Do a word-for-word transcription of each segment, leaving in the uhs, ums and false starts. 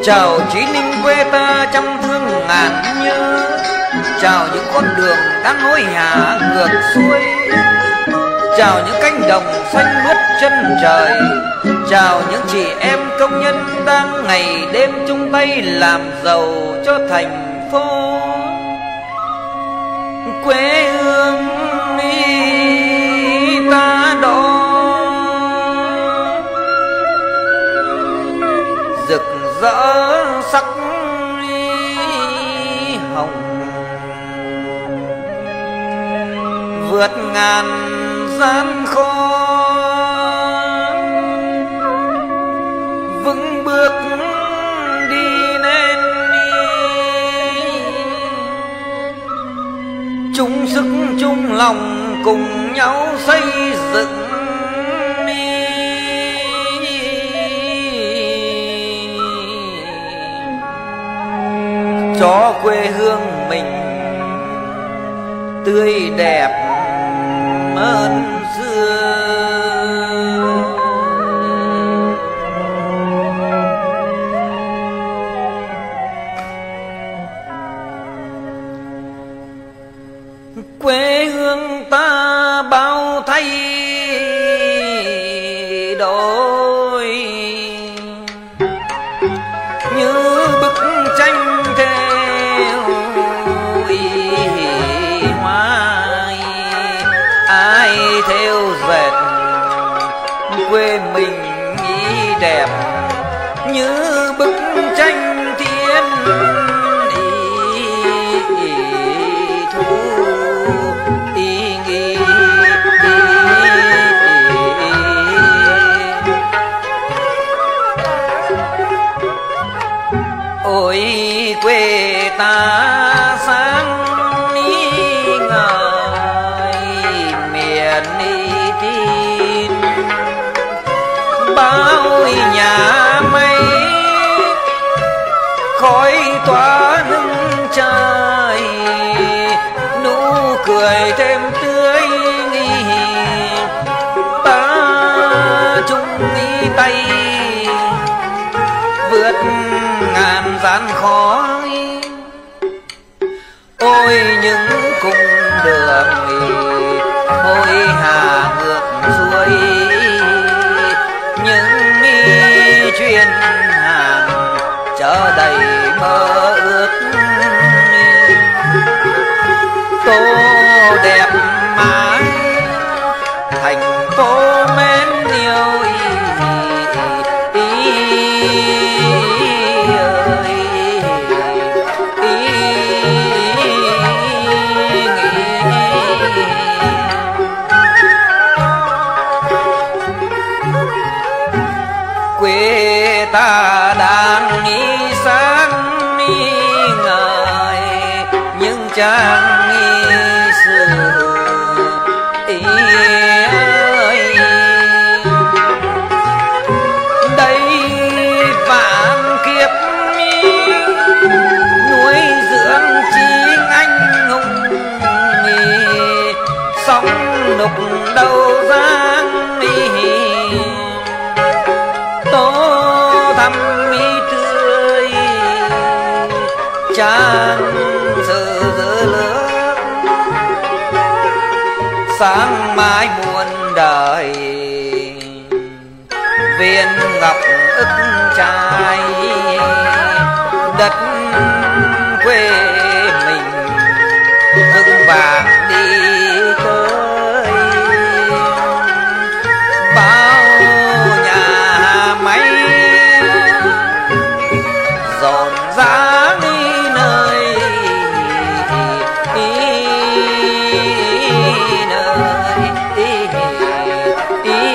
Chào Chí Ninh quê ta trăm thương ngàn nhớ, chào những con đường đang hối hả ngược xuôi, chào những cánh đồng xanh mướt chân trời, chào những chị em công nhân đang ngày đêm chung tay làm giàu cho thành phố. Quê hương đi ta đó rực rỡ sắc hồng, vượt ngàn gian khó, vững bước đi lên, chung sức chung lòng cùng nhau xây dựng cho quê hương mình tươi đẹp hơn xưa. Quê hương ta bao thay đổi như bức tranh theo hoa, ai theo dệt quê mình ý đẹp như bức tranh thiên ý thu ý nghĩ. Ôi quê ta sáng ngời miền tin, bao nhà máy khói tỏa nâng trời, nụ cười thêm tươi ta chung đi tay vượt ngàn gian khó. Ôi những cung đường hối hả ngược xuôi, những chuyên hàng chở đầy mơ ước, tô đẹp mãi thành phố mến yêu. Quê ta đang đi sáng đi ngời những trang nghi sử ý ơi, đây vạn kiếp nuôi dưỡng chí anh hùng, sóng đục đầu giang đi thăm mi tươi trang giờ giờ lớn, sáng mai muôn đời viên ngọc ức trai, đất quê mình vững vàng đi tới. Bao nhà máy rộn rã đi nơi đi nơi đi đi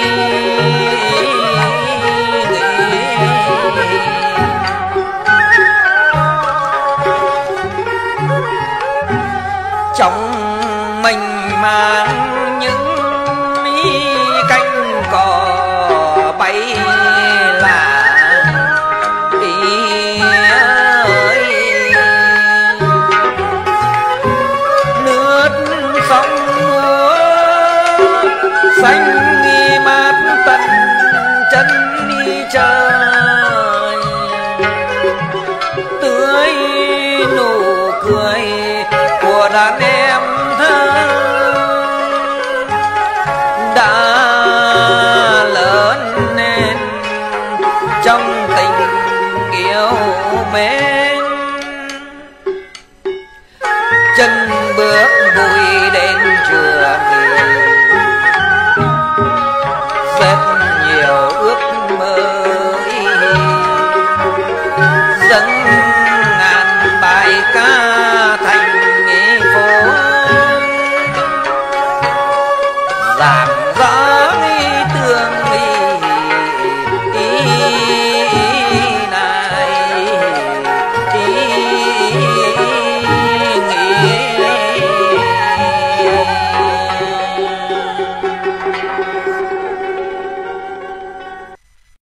trong mình mang những cánh cò bay là xanh nghi mát tận chân đi trời. trong tình yêu mến. Chân bước